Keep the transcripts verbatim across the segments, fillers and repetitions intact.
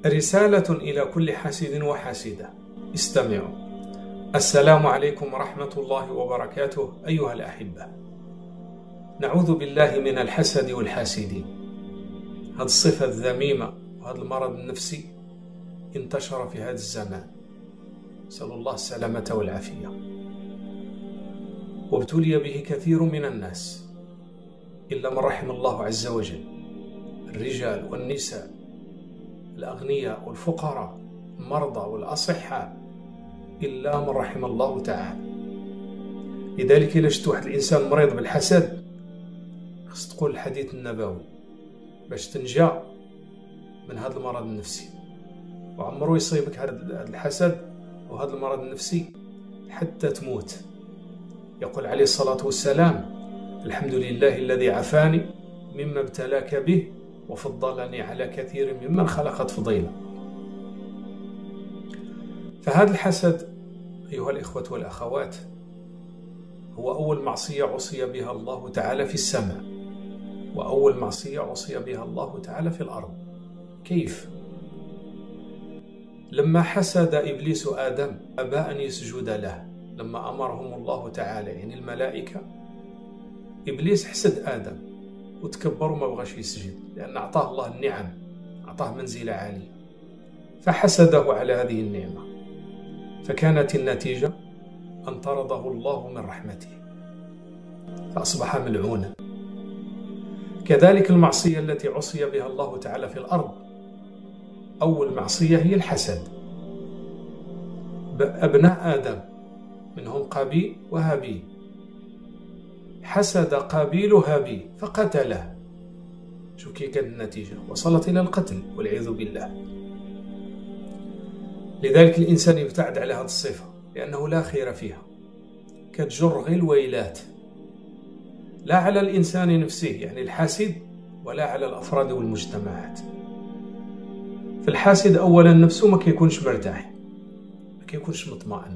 رسالة إلى كل حاسد وحاسدة، استمعوا. السلام عليكم ورحمة الله وبركاته أيها الأحبة. نعوذ بالله من الحسد والحاسدين. هذه الصفة الذميمة وهذا المرض النفسي انتشر في هذا الزمان، نسأل الله السلامة والعافية، وابتلي به كثير من الناس إلا من رحم الله عز وجل، الرجال والنساء، الأغنياء والفقراء، المرضى والأصحاء، إلا من رحم الله تعالى. لذلك إلا شفت واحد الإنسان مريض بالحسد خص تقول الحديث النبوي باش تنجا من هذا المرض النفسي، وعمره يصيبك هذا الحسد وهذا المرض النفسي حتى تموت. يقول عليه الصلاة والسلام: الحمد لله الذي عافاني مما ابتلاك به وفضلني على كثير ممن خلق تفضيلا. فهذا الحسد أيها الإخوة والأخوات هو أول معصية عصي بها الله تعالى في السماء، وأول معصية عصي بها الله تعالى في الأرض. كيف؟ لما حسد إبليس آدم أبى أن يسجد له، لما أمرهم الله تعالى يعني الملائكة، إبليس حسد آدم وتكبر وما بغاش يسجد، لأن أعطاه الله النعم، أعطاه منزلة عالية، فحسده على هذه النعمة، فكانت النتيجة أن طرده الله من رحمته فأصبح ملعونا. كذلك المعصية التي عصي بها الله تعالى في الأرض، أول معصية هي الحسد. أبناء آدم منهم قابيل وهابيل، حسد قابيل هابيل فقتله. شو كي كانت النتيجة؟ وصلت إلى القتل والعياذ بالله. لذلك الإنسان يبتعد على هذه الصفة لأنه لا خير فيها، كتجر غير الويلات، لا على الإنسان نفسه يعني الحاسد، ولا على الأفراد والمجتمعات. فالحاسد أولا نفسه ما كيكونش مرتاح، ما كيكونش مطمئن،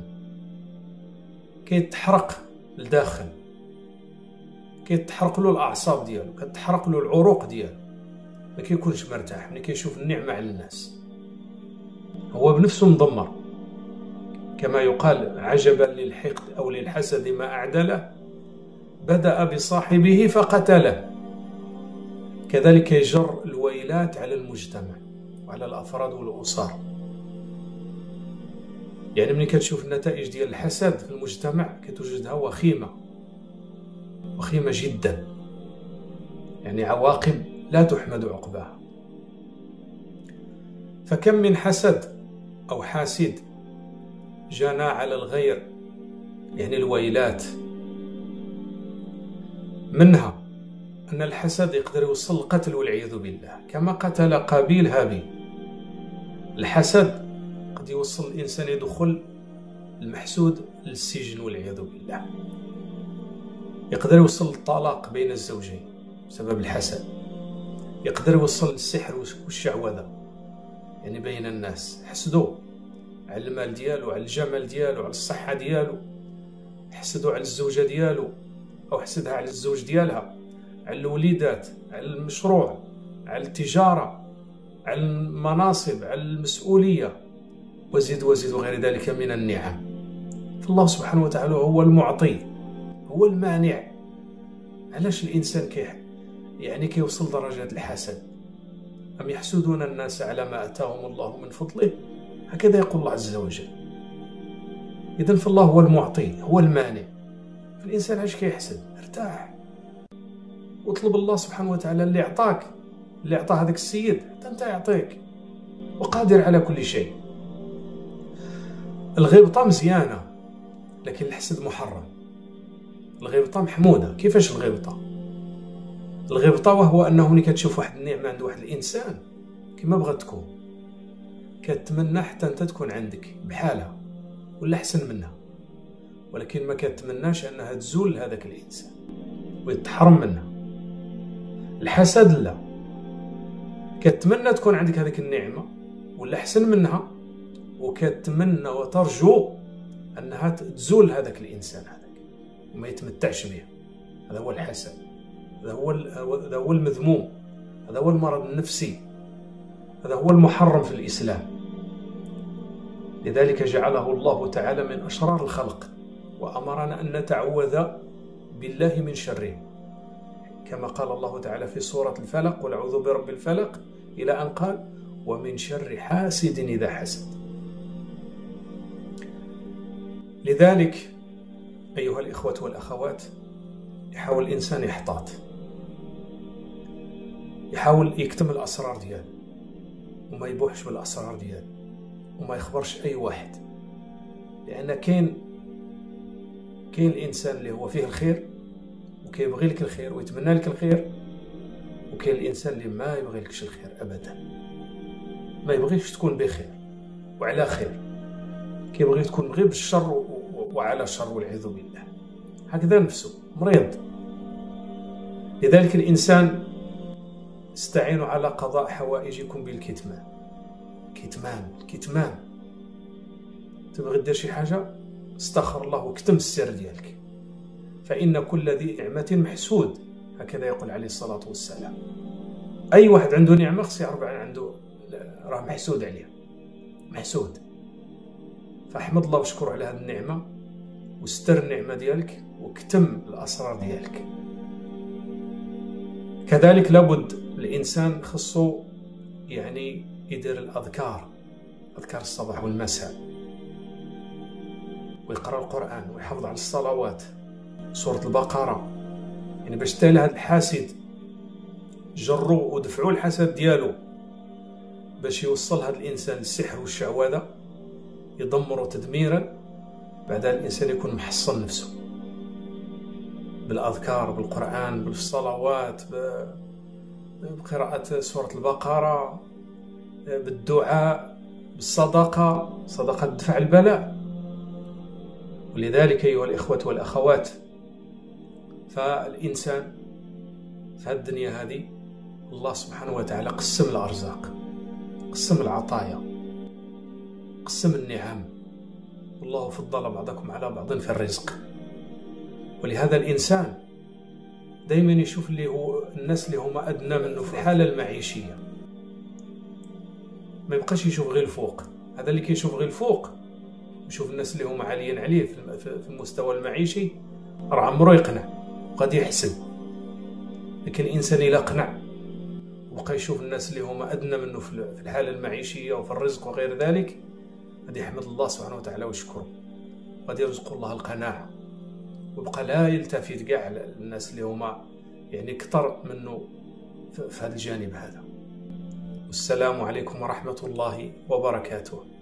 كيتحرق لداخل، كيتحرق له الأعصاب ديالو، كتحرق له العروق ديالو، ما كيكونش مرتاح ملي كيشوف النعمة على الناس، هو بنفسه مدمر. كما يقال: عجبا للحقد أو للحسد ما أعدله، بدأ بصاحبه فقتله. كذلك يجر الويلات على المجتمع وعلى الأفراد والأسر. يعني ملي كتشوف النتائج ديال الحسد في المجتمع كتوجدها وخيمة، وخيمة جدا، يعني عواقب لا تحمد عقباها. فكم من حسد أو حاسد جنى على الغير، يعني الويلات. منها أن الحسد يقدر يوصل القتل والعياذ بالله، كما قتل قابيل هابيل. الحسد قد يوصل الإنسان يدخل المحسود للسجن والعياذ بالله. يقدر يوصل للطلاق بين الزوجين بسبب الحسد، يقدر يوصل للسحر والشعوذة يعني بين الناس. حسدوا على المال ديالو، على الجمال ديالو، على الصحة ديالو، حسدوا على الزوجة ديالو، أو حسدها على الزوج ديالها، على الوليدات، على المشروع، على التجارة، على المناصب، على المسؤولية، وزيد وزيد وغير ذلك من النعم. فالله سبحانه وتعالى هو المعطي، هو المانع. علاش الإنسان كي يعني كيوصل درجات الحسد؟ أم يحسدون الناس على ما أتاهم الله من فضله؟ هكذا يقول الله عز وجل. إذن فالله هو المعطي، هو المانع. فالإنسان عاش كيحسد؟ ارتاح واطلب الله سبحانه وتعالى اللي أعطاك، اللي أعطاه هذاك السيد حتى أنت يعطيك، وقادر على كل شيء. الغبطة مزيانة لكن الحسد محرم. الغبطة محمودة. كيفاش الغبطة؟ الغبطة وهو أنه ملي كتشوف واحد النعمة عند واحد الإنسان كما بغات تكون، كتمنى حتى أنت تكون عندك بحالها ولا أحسن منها، ولكن ما كتمناش أنها تزول لهذاك الإنسان ويتحرم منها. الحسد لا، كتمنى تكون عندك هذيك النعمة ولا أحسن منها، وكتمنى وترجو أنها تزول هذاك الإنسان هذاك وما يتمتعش بها. هذا هو الحسد، هذا هو هذا هو المذموم، هذا هو المرض النفسي، هذا هو المحرم في الإسلام. لذلك جعله الله تعالى من أشرار الخلق، وأمرنا أن نتعوذ بالله من شره، كما قال الله تعالى في سورة الفلق: قل أعوذ برب الفلق، إلى أن قال: ومن شر حاسد إذا حسد. لذلك أيها الإخوة والأخوات، يحاول الإنسان يحتاط، يحاول يكتم الأسرار ديالو، وما يبوحش بالأسرار ديالو، وما يخبرش أي واحد، لأن كاين كاين الإنسان اللي هو فيه الخير وكيبغي لك الخير ويتمنى لك الخير، وكاين الإنسان اللي ما يبغي لكش الخير أبدا، ما يبغيش تكون بخير وعلى خير، كيبغي تكون غير بالشر وعلى شر والعياذ بالله. هكذا نفسه مريض. لذلك الإنسان استعينوا على قضاء حوائجكم بالكتمان. كتمان الكتمان، تبغي دير شي حاجة استغفر الله وكتم السر ديالك، فإن كل ذي نعمة محسود، هكذا يقول عليه الصلاة والسلام. أي واحد عنده نعمة خص يعرف عنده راه محسود عليها، محسود. فاحمد الله واشكر على هذه النعمة، واستر النعمة ديالك، وكتم الأسرار ديالك. كذلك لابد الإنسان خصو يعني يدير الأذكار، أذكار الصباح والمساء، ويقرأ القرآن، ويحافظ على الصلوات، سورة البقرة، يعني باش تالي هذا الحاسد جروا ودفعوا الحسد ديالو باش يوصل هذا الإنسان للسحر والشعوذة، يدمره تدميرا. بعدها الإنسان يكون محصن نفسه بالأذكار، بالقرآن، بالصلوات، بقراءة سورة البقرة، بالدعاء، بالصدقة، صدقة دفع البلاء. ولذلك أيها الإخوة والأخوات، فالإنسان في هذه الدنيا هذه الله سبحانه وتعالى قسم الأرزاق، قسم العطايا، قسم النعم، والله فضل بعضكم على بعض في الرزق. ولهذا الإنسان دائما يشوف اللي هو الناس اللي هما أدنى منه في الحالة المعيشية، ما يبقاش يشوف غير الفوق. هذا اللي كيشوف غير الفوق، يشوف الناس اللي هما عاليين عليه في المستوى المعيشي، راه عمرو يقنع وقد يحسن. لكن الإنسان إلا قنع وبقى يشوف الناس اللي هما أدنى منه في الحالة المعيشية وفي الرزق وغير ذلك، غادي يحمد الله سبحانه وتعالى ويشكره، غادي يرزق الله القناعة، وبقى لا يلتفت كاع الناس اللي هما يعني كثر منه في هذا الجانب هذا. والسلام عليكم ورحمة الله وبركاته.